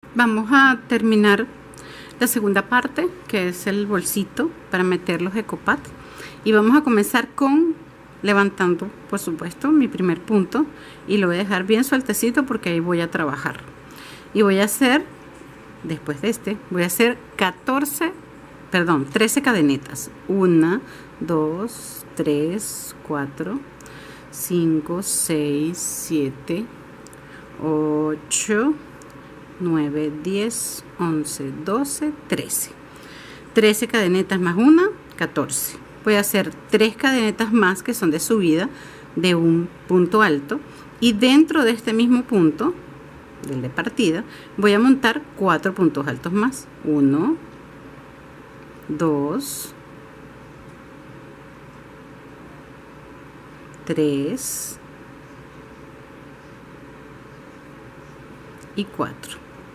Vamos a terminar la segunda parte, que es el bolsito para meter los ecopat, y vamos a comenzar con levantando, por supuesto, mi primer punto, y lo voy a dejar bien sueltecito porque ahí voy a trabajar. Y voy a hacer, después de este, voy a hacer 13 cadenitas. 1, 2, 3, 4, 5, 6, 7, 8, 9, 10, 11, 12, 13. 13 cadenitas más una, 14. Voy a hacer 3 cadenetas más que son de subida de un punto alto, y dentro de este mismo punto, del de partida, voy a montar 4 puntos altos más. 1, 2, 3 y 4.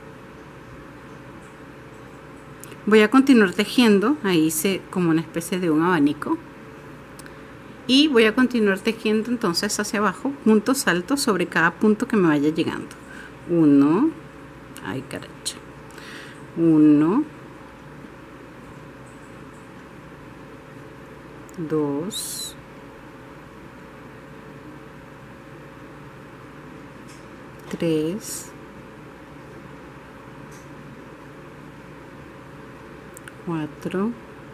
Voy a continuar tejiendo, ahí hice como una especie de un abanico, y voy a continuar tejiendo entonces hacia abajo puntos altos sobre cada punto que me vaya llegando. 1, ay caracha, 1, 2, 3, 4,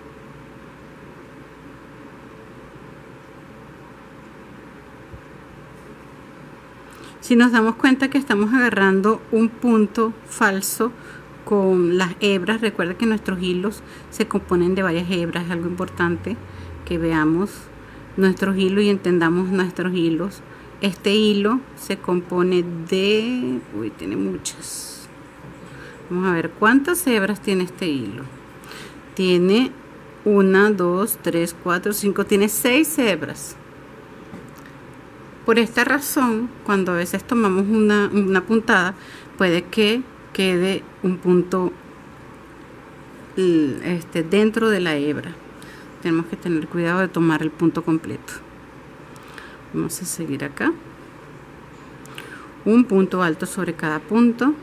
5. Si nos damos cuenta que estamos agarrando un punto falso con las hebras, recuerda que nuestros hilos se componen de varias hebras. Es algo importante que veamos nuestros hilos y entendamos nuestros hilos. Este hilo se compone de, tiene muchas. Vamos a ver cuántas hebras tiene este hilo. Tiene 1, 2, 3, 4, 5, tiene 6 hebras. Por esta razón, cuando a veces tomamos una puntada, puede que quede un punto dentro de la hebra. Tenemos que tener cuidado de tomar el punto completo. Vamos a seguir acá. Un punto alto sobre cada punto.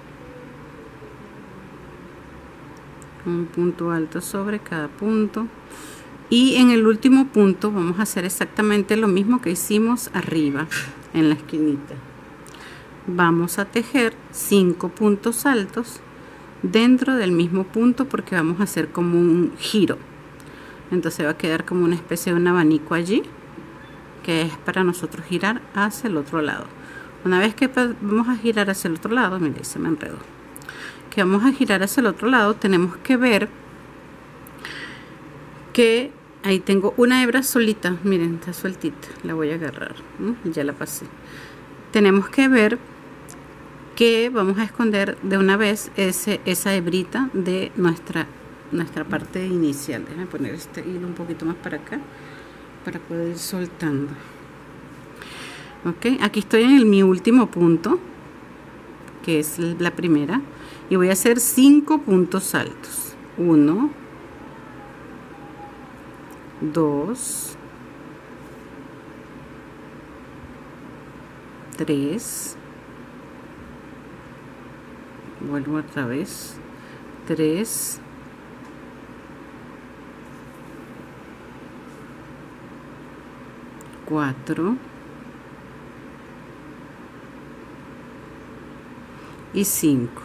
Un punto alto sobre cada punto. Y en el último punto vamos a hacer exactamente lo mismo que hicimos arriba en la esquinita. Vamos a tejer 5 puntos altos dentro del mismo punto, porque vamos a hacer como un giro. Entonces va a quedar como una especie de un abanico allí, que es para nosotros girar hacia el otro lado. Una vez que vamos a girar hacia el otro lado, mire, se me enredó. Que vamos a girar hacia el otro lado, tenemos que ver que ahí tengo una hebra solita, miren, está sueltita, la voy a agarrar, ya la pasé. Tenemos que ver que vamos a esconder de una vez esa hebrita de nuestra parte inicial. Déjenme poner este hilo un poquito más para acá para poder ir soltando. Ok, aquí estoy en mi último punto, que es la primera, y voy a hacer 5 puntos altos. 1, 2, 3, vuelvo otra vez, 3, 4 y 5.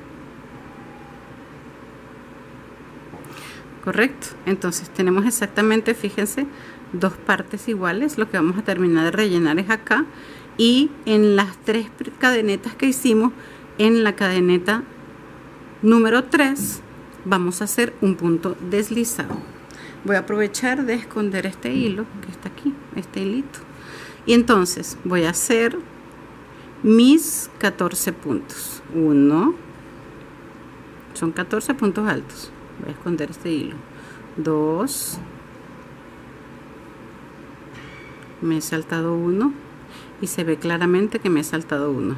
Correcto, entonces tenemos exactamente, fíjense, 2 partes iguales. Lo que vamos a terminar de rellenar es acá, y en las 3 cadenetas que hicimos, en la cadeneta número 3 vamos a hacer un punto deslizado. Voy a aprovechar de esconder este hilo que está aquí, este hilito, y entonces voy a hacer mis 14 puntos. 1, son 14 puntos altos. Voy a esconder este hilo. 2, me he saltado 1, y se ve claramente que me he saltado 1.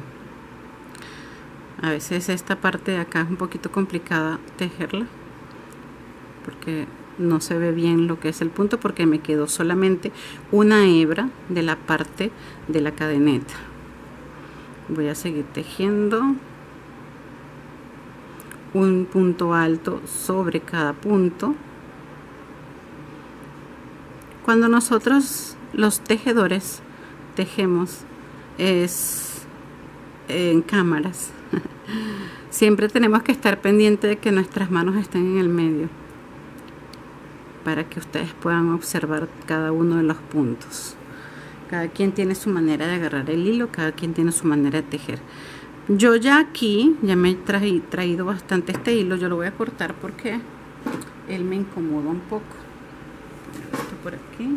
A veces esta parte de acá es un poquito complicada tejerla, porque no se ve bien lo que es el punto, porque me quedó solamente una hebra de la parte de la cadeneta. Voy a seguir tejiendo. un punto alto sobre cada punto. Cuando nosotros los tejedores tejemos es en cámaras, siempre tenemos que estar pendiente de que nuestras manos estén en el medio para que ustedes puedan observar cada uno de los puntos. Cada quien tiene su manera de agarrar el hilo, cada quien tiene su manera de tejer. Yo ya aquí, ya me he traído bastante este hilo, yo lo voy a cortar porque él me incomoda un poco. Esto por aquí.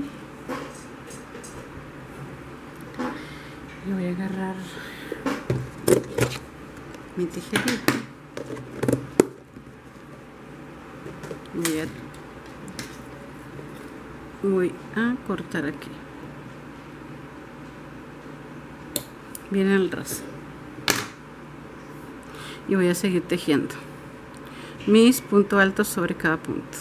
Yo voy a agarrar mi tijerita. Voy a cortar aquí. Viene el raso. Y voy a seguir tejiendo mis puntos altos sobre cada punto.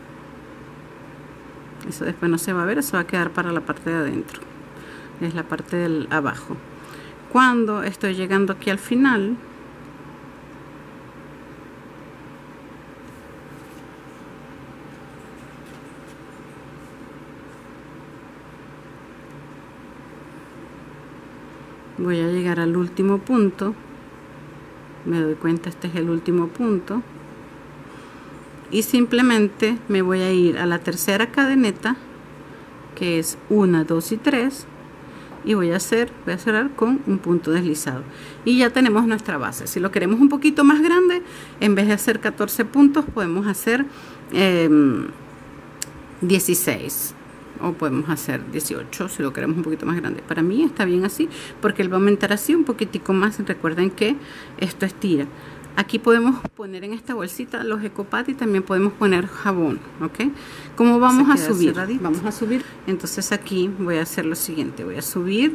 Eso después no se va a ver, eso va a quedar para la parte de adentro, es la parte del abajo. Cuando estoy llegando aquí al final, voy a llegar al último punto. Me doy cuenta, este es el último punto, y simplemente me voy a ir a la tercera cadeneta, que es 1, 2 y 3, y voy a cerrar con un punto deslizado, y ya tenemos nuestra base. Si lo queremos un poquito más grande, en vez de hacer 14 puntos podemos hacer 16, o podemos hacer 18 si lo queremos un poquito más grande. Para mí está bien así porque él va a aumentar así un poquitico más. Recuerden que esto estira. Aquí podemos poner en esta bolsita los ecopat y también podemos poner jabón, ¿ok? ¿Cómo vamos a subir? Vamos a subir. Entonces aquí voy a hacer lo siguiente. Voy a subir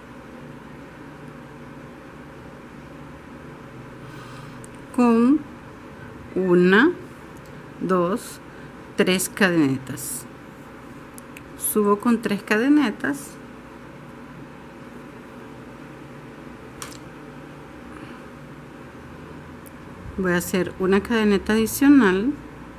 con 1, 2, 3 cadenetas. Subo con 3 cadenetas. Voy a hacer una cadeneta adicional.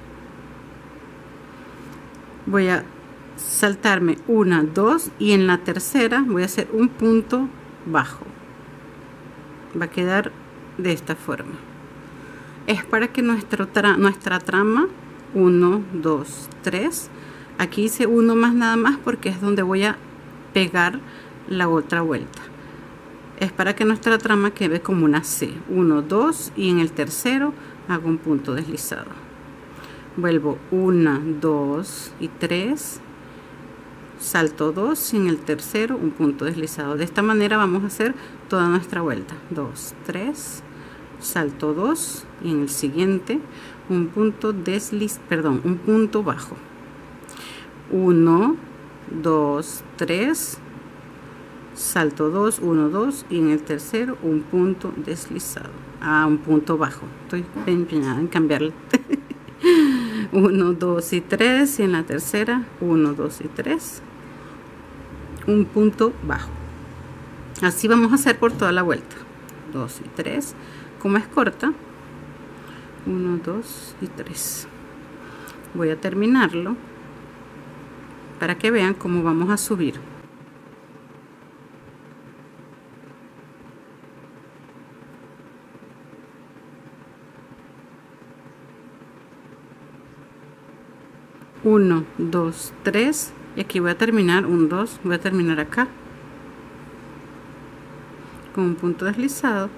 Voy a saltarme 1, 2 y en la tercera voy a hacer un punto bajo. Va a quedar de esta forma. Es para que nuestra trama 1, 2, 3. Aquí hice uno más nada más porque es donde voy a pegar la otra vuelta. Es para que nuestra trama quede como una C. 1, 2 y en el tercero hago un punto deslizado. Vuelvo 1, 2 y 3. Salto 2 y en el tercero un punto deslizado. De esta manera vamos a hacer toda nuestra vuelta. 2, 3, salto 2 y en el siguiente un punto un punto bajo. 1, 2, 3, salto 2, 1, 2 y en el tercero un punto deslizado. Un punto bajo. Estoy empeñada en cambiarlo. 1, 2 y 3 y en la tercera 1, 2 y 3, un punto bajo. Así vamos a hacer por toda la vuelta. 2 y 3, como es corta, 1, 2 y 3. Voy a terminarlo para que vean cómo vamos a subir. Uno, 2, 3 y aquí voy a terminar un 2, voy a terminar acá con un punto deslizado.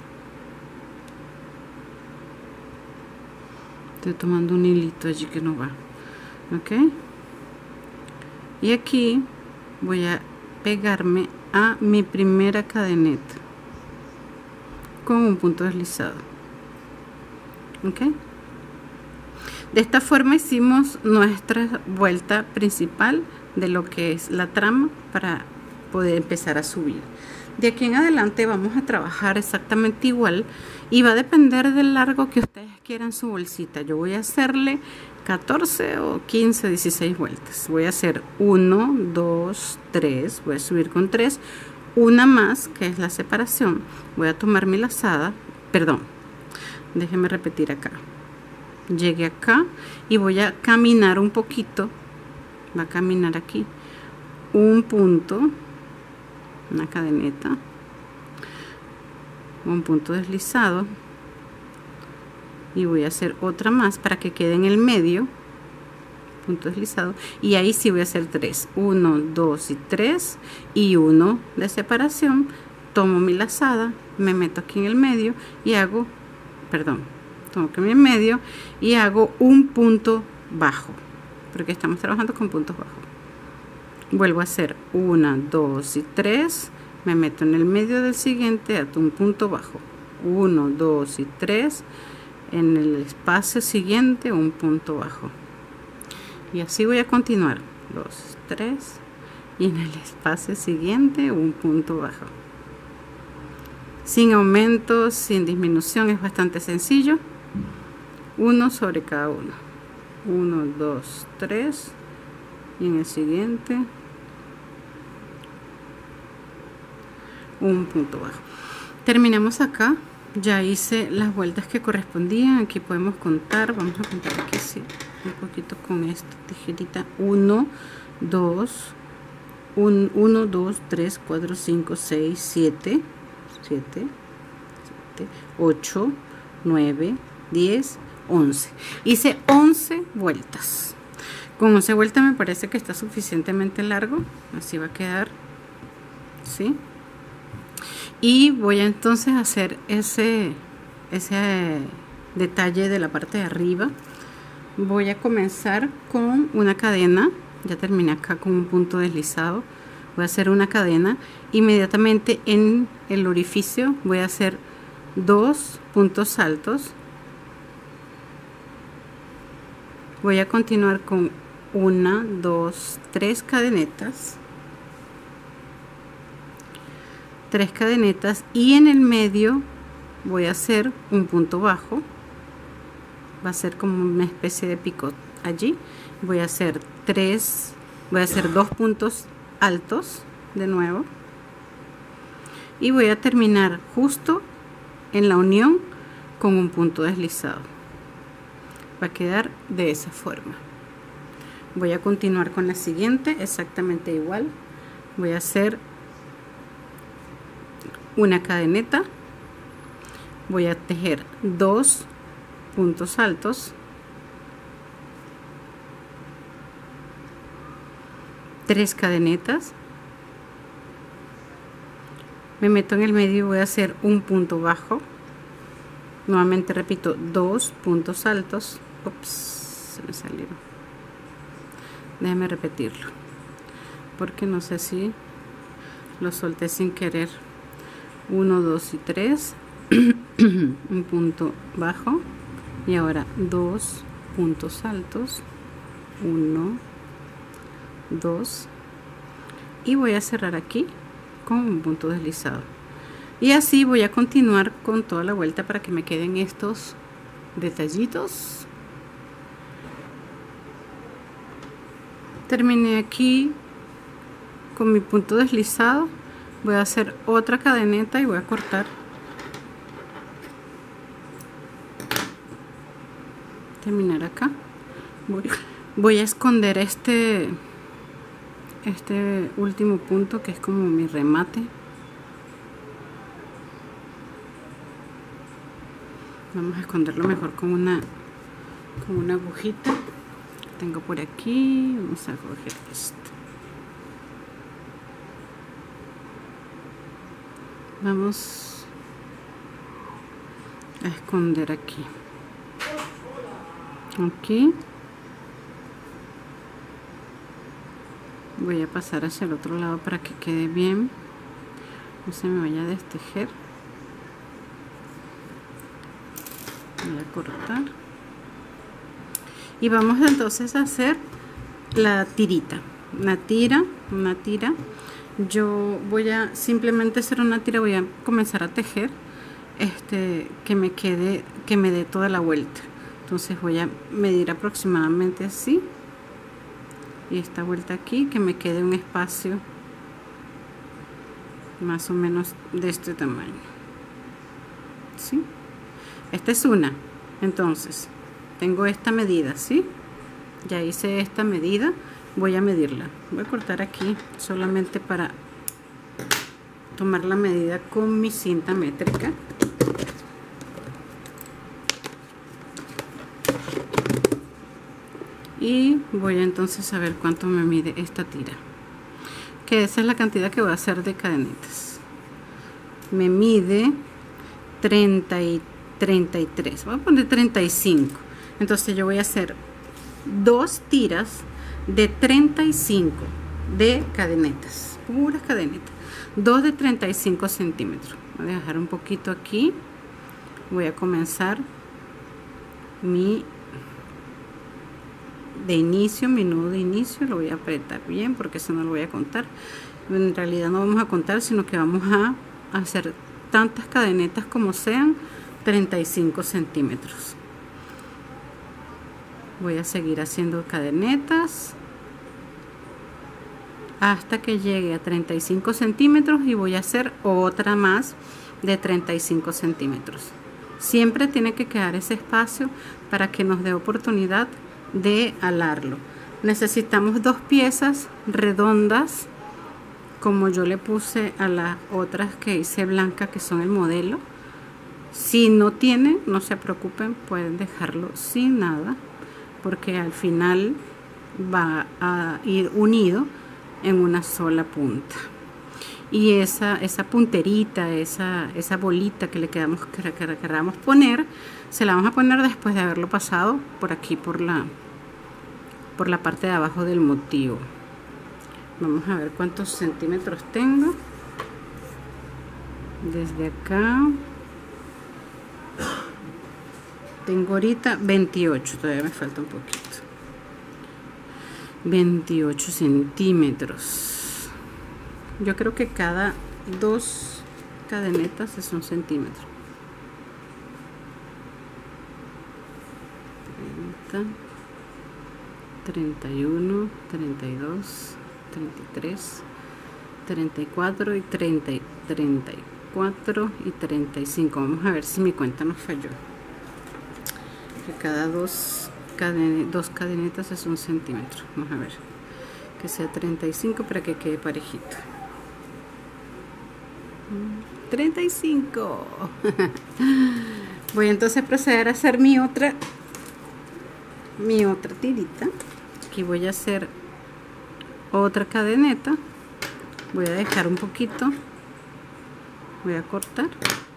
Estoy tomando un hilito allí que no va, ok, y aquí voy a pegarme a mi primera cadeneta con un punto deslizado, ok. De esta forma hicimos nuestra vuelta principal de lo que es la trama para poder empezar a subir. De aquí en adelante vamos a trabajar exactamente igual y va a depender del largo que ustedes quieran su bolsita. Yo voy a hacerle 14 o 15, 16 vueltas. Voy a hacer 1, 2, 3, voy a subir con 3, una más que es la separación. Voy a tomar mi lazada, perdón, Déjenme repetir acá. Llegué acá y voy a caminar un poquito. Va a caminar aquí un punto, una cadeneta, un punto deslizado, y voy a hacer otra más para que quede en el medio, punto deslizado, y ahí sí voy a hacer 3, 1, 2 y 3 y 1 de separación. Tomo mi lazada, me meto aquí en el medio y hago, tomo aquí en el medio y hago un punto bajo, porque estamos trabajando con puntos bajos. Vuelvo a hacer 1, 2 y 3, me meto en el medio del siguiente, hago un punto bajo, 1, 2 y 3, en el espacio siguiente un punto bajo, y así voy a continuar, 2, 3, y en el espacio siguiente un punto bajo, sin aumentos, sin disminución. Es bastante sencillo. Uno sobre cada uno, 1, 2, 3, y en el siguiente un punto bajo. Terminamos acá. Ya hice las vueltas que correspondían. Aquí podemos contar, vamos a contar aquí sí, un poquito con esta tijerita. 1, 2, 1, 2, 3, 4, 5, 6, 7, 8, 9, 10, 11. Hice 11 vueltas. Con 11 vueltas me parece que está suficientemente largo. Así va a quedar, ¿sí? Y voy a entonces hacer ese detalle de la parte de arriba. Voy a comenzar con una cadena. Ya terminé acá con un punto deslizado. Voy a hacer una cadena. Inmediatamente en el orificio voy a hacer 2 puntos altos. Voy a continuar con 1, 2, 3 cadenetas. 3 cadenetas, y en el medio voy a hacer un punto bajo. Va a ser como una especie de picot allí. Voy a hacer 2 puntos altos de nuevo, y voy a terminar justo en la unión con un punto deslizado. Va a quedar de esa forma. Voy a continuar con la siguiente exactamente igual. Voy a hacer una cadeneta, voy a tejer 2 puntos altos, 3 cadenetas, me meto en el medio y voy a hacer un punto bajo. Nuevamente repito, 2 puntos altos. Ups, se me salieron. Déjame repetirlo, porque no sé si lo solté sin querer. 1, 2 y 3, un punto bajo, y ahora 2 puntos altos, 1, 2, y voy a cerrar aquí con un punto deslizado, y así voy a continuar con toda la vuelta para que me queden estos detallitos. Terminé aquí con mi punto deslizado. Voy a hacer otra cadeneta y voy a cortar. Terminar acá. Voy a esconder este último punto, que es como mi remate. Vamos a esconderlo mejor con una agujita que tengo por aquí. Vamos a coger esto. Vamos a esconder aquí. Voy a pasar hacia el otro lado para que quede bien, no se me vaya a destejer. Voy a cortar y vamos entonces a hacer la tirita, una tira. Yo voy a simplemente hacer una tira. Voy a comenzar a tejer que me dé toda la vuelta. Entonces voy a medir aproximadamente así, y esta vuelta aquí, que me quede un espacio más o menos de este tamaño, ¿sí? Esta es una. Entonces tengo esta medida, ¿sí? Ya hice esta medida, voy a medirla. Voy a cortar aquí solamente para tomar la medida con mi cinta métrica. Y voy entonces a ver cuánto me mide esta tira, que esa es la cantidad que voy a hacer de cadenetas. Me mide 30 y 33, voy a poner 35. Entonces yo voy a hacer 2 tiras de 35 de cadenetas, puras cadenetas, 2 de 35 centímetros. Voy a dejar un poquito aquí. Voy a comenzar mi nudo de inicio. Lo voy a apretar bien porque eso no lo voy a contar. En realidad no vamos a contar, sino que vamos a hacer tantas cadenetas como sean 35 centímetros. Voy a seguir haciendo cadenetas hasta que llegue a 35 centímetros y voy a hacer otra más de 35 centímetros. Siempre tiene que quedar ese espacio para que nos dé oportunidad de alarlo. Necesitamos 2 piezas redondas, como yo le puse a las otras que hice blanca, que son el modelo. Si no tienen, no se preocupen, pueden dejarlo sin nada, porque al final va a ir unido en una sola punta. Y esa punterita, esa bolita que le queramos poner, se la vamos a poner después de haberlo pasado por aquí, por la parte de abajo del motivo. Vamos a ver cuántos centímetros tengo. Desde acá tengo ahorita 28, todavía me falta un poquito. 28 centímetros. Yo creo que cada 2 cadenetas es 1 centímetro. 30, 31, 32, 33, 34 y 30, 34 y 35. Vamos a ver si mi cuenta no falló. Que cada 2 cadenetas es 1 centímetro. Vamos a ver que sea 35 para que quede parejito. 35. Voy entonces a proceder a hacer mi otra tirita. Aquí voy a hacer otra cadeneta. Voy a dejar un poquito, voy a cortar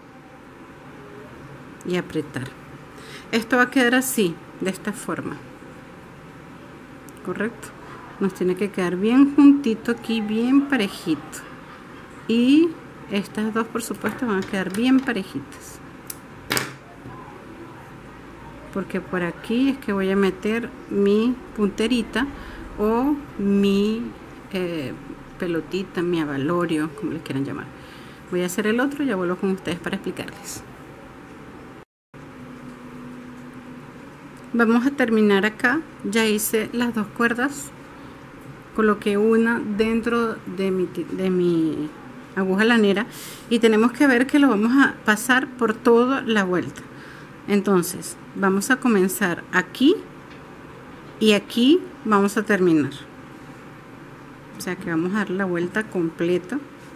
y apretar. Esto va a quedar así, de esta forma, correcto. Nos tiene que quedar bien juntito aquí, bien parejito, y estas dos por supuesto van a quedar bien parejitas, porque por aquí es que voy a meter mi punterita o mi pelotita, mi avalorio, como le quieran llamar. Voy a hacer el otro y ya vuelvo con ustedes para explicarles. Vamos a terminar acá. Ya hice las 2 cuerdas, coloqué una dentro de mi aguja lanera y tenemos que ver que lo vamos a pasar por toda la vuelta. Entonces vamos a comenzar aquí y aquí vamos a terminar, o sea que vamos a dar la vuelta completa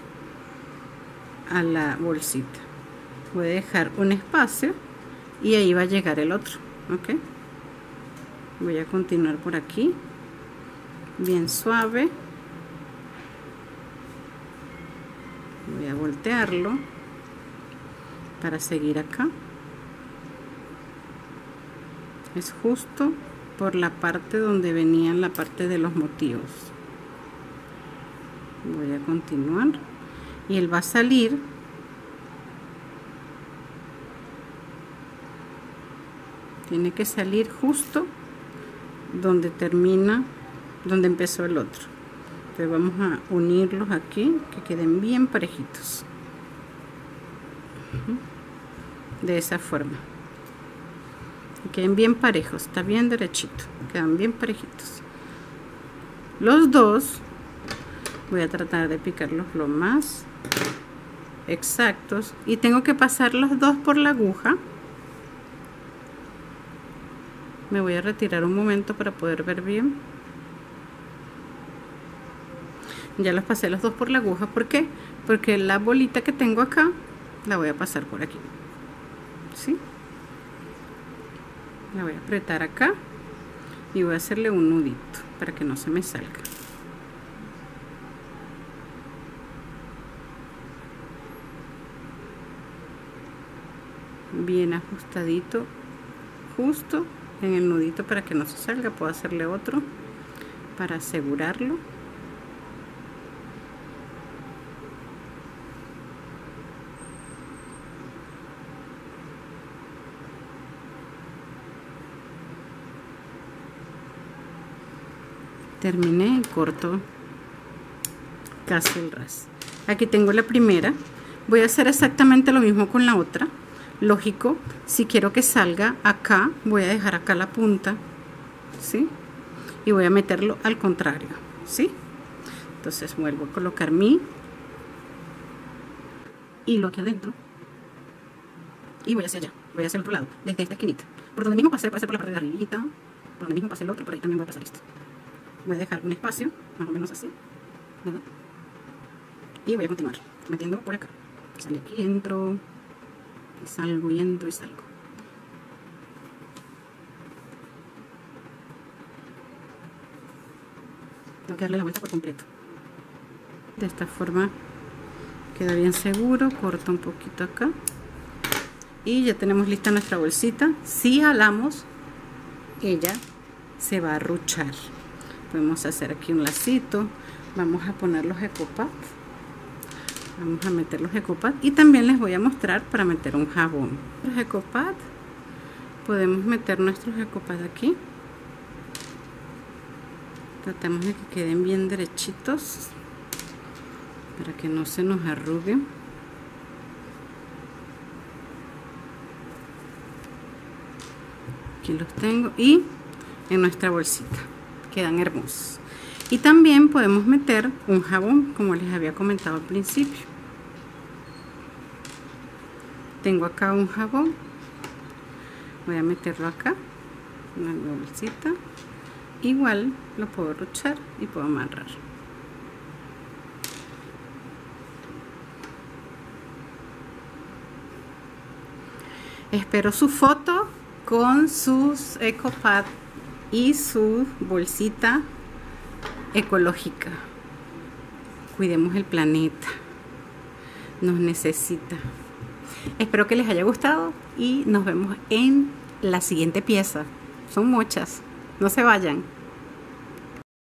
a la bolsita. Voy a dejar un espacio y ahí va a llegar el otro. Ok, voy a continuar por aquí bien suave. Voy a voltearlo para seguir acá. Es justo por la parte donde venía la parte de los motivos. Voy a continuar y él va a salir tiene que salir justo donde termina, donde empezó el otro. Entonces vamos a unirlos aquí, que queden bien parejitos, de esa forma, que queden bien parejos. Está bien derechito, quedan bien parejitos los dos. Voy a tratar de picarlos lo más exactos y tengo que pasar los dos por la aguja Me voy a retirar un momento para poder ver bien. Ya los pasé los dos por la aguja. ¿Por qué? Porque la bolita que tengo acá la voy a pasar por aquí. ¿Sí? La voy a apretar acá y voy a hacerle un nudito para que no se me salga. Bien ajustadito, justo en el nudito para que no se salga. Puedo hacerle otro para asegurarlo. Terminé y corto casi el ras. Aquí tengo la primera. Voy a hacer exactamente lo mismo con la otra. Lógico, si quiero que salga acá, voy a dejar acá la punta, ¿sí? Y voy a meterlo al contrario, ¿sí? Entonces vuelvo a colocar mi hilo aquí adentro y voy hacia allá, voy hacia el otro lado, desde esta esquinita. Por donde mismo pasé, puede ser por la parte de arribita, por donde mismo pasé el otro, por ahí también voy a pasar esto. Voy a dejar un espacio, más o menos así, ¿verdad? Y voy a continuar metiendo por acá. Sale aquí, entro, y salgo, y entro y salgo. Tengo que darle la vuelta por completo. De esta forma queda bien seguro. Corto un poquito acá. Y ya tenemos lista nuestra bolsita. Si jalamos, ella se va a ruchar. Podemos hacer aquí un lacito. Vamos a poner los ecopads. Vamos a meter los ecopads. Y también les voy a mostrar para meter un jabón. Los ecopads. Podemos meter nuestros ecopads aquí. Tratamos de que queden bien derechitos para que no se nos arruguen. Aquí los tengo y en nuestra bolsita quedan hermosos. Y también podemos meter un jabón, como les había comentado al principio. Tengo acá un jabón, voy a meterlo acá en la bolsita. Igual lo puedo ruchar y puedo amarrar. Espero su foto con sus ecopads y su bolsita ecológica. Cuidemos el planeta, nos necesita. Espero que les haya gustado y nos vemos en la siguiente pieza. Son muchas, no se vayan.